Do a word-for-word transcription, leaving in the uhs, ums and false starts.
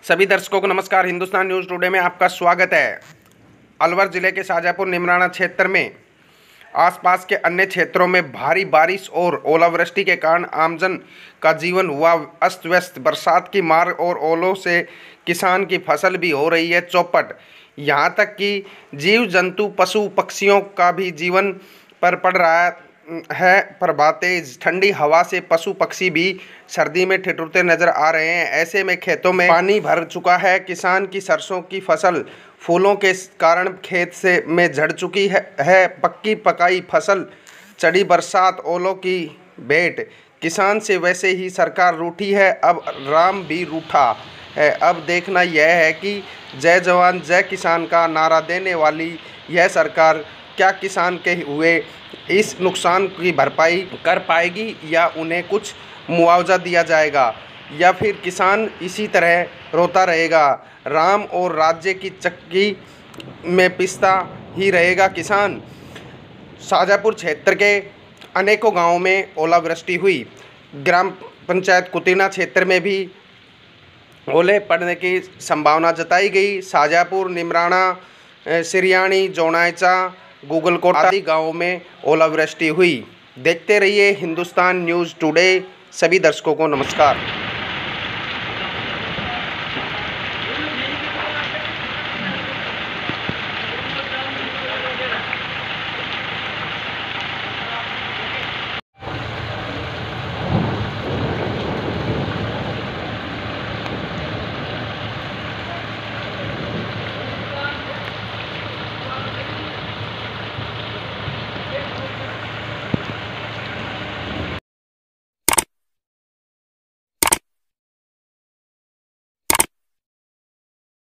सभी दर्शकों को नमस्कार। हिंदुस्तान न्यूज़ टुडे में आपका स्वागत है। अलवर जिले के शाजापुर निमराना क्षेत्र में आसपास के अन्य क्षेत्रों में भारी बारिश और ओलावृष्टि के कारण आमजन का जीवन हुआ अस्त व्यस्त। बरसात की मार और ओलों से किसान की फसल भी हो रही है चौपट। यहाँ तक कि जीव जंतु पशु पक्षियों का भी जीवन पर पड़ रहा है है प्रभाव। तेज ठंडी हवा से पशु पक्षी भी सर्दी में ठिठुरते नजर आ रहे हैं। ऐसे में खेतों में पानी भर चुका है। किसान की सरसों की फसल फूलों के कारण खेत से में झड़ चुकी है, है। पक्की पकाई फसल चढ़ी बरसात ओलों की भेंट। किसान से वैसे ही सरकार रूठी है, अब राम भी रूठा है। अब देखना यह है कि जय जवान जय किसान का नारा देने वाली यह सरकार क्या किसान के हुए इस नुकसान की भरपाई कर पाएगी, या उन्हें कुछ मुआवजा दिया जाएगा, या फिर किसान इसी तरह रोता रहेगा। राम और राज्य की चक्की में पिसता ही रहेगा किसान। शाजापुर क्षेत्र के अनेकों गांवों में ओलावृष्टि हुई। ग्राम पंचायत कुतीना क्षेत्र में भी ओले पड़ने की संभावना जताई गई। शाजापुर, निमराना, सिरियानी, जोनायचा, गूगलकोट आदि गांवों में ओलावृष्टि हुई। देखते रहिए हिंदुस्तान न्यूज़ टुडे। सभी दर्शकों को नमस्कार।